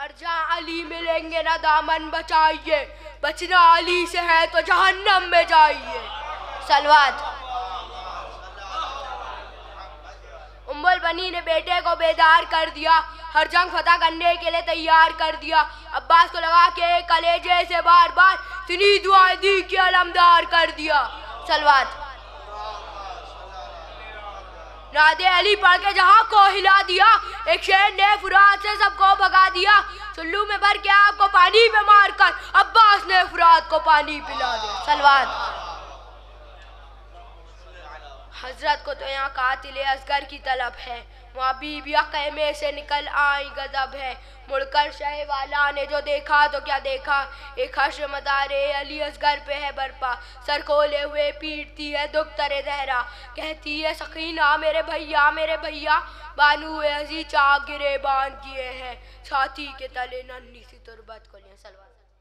और जहाँ अली मिलेंगे ना दामन बचाइए, बचना अली से है तो जहन्नम में जाइए। सलवात। उम्मुल बनी ने बेटे को बेदार कर दिया, हर जंग फतह करने के लिए तैयार कर दिया। अब्बास को लगा के कलेजे से बार बार इतनी दुआएं दी कि अलमदार कर दिया। सलवात। नादे अली पढ़ के जहां को हिला दिया, एक शेर ने फुरात से सबको भगा दिया। चुल्लू में भर के आग को पानी में मारकर अब्बास ने फुरात को पानी पिला दिया। सलवात। हजरत को तो यहाँ कातिले असगर की तलब है, वहाँ बीबिया क़ैमे से निकल आई गजब है। मुड़कर शह वाला ने जो देखा तो क्या देखा, एक हश्र मदारे अली असगर पे है बरपा। सर खोले हुए पीटती है दुख तरे जहरा, कहती है सकीना मेरे भैया। बानू हजी चाक गिरे बांध किए हैं, छाती के तले नन्ही सी तुरबत को लिए। सलवात।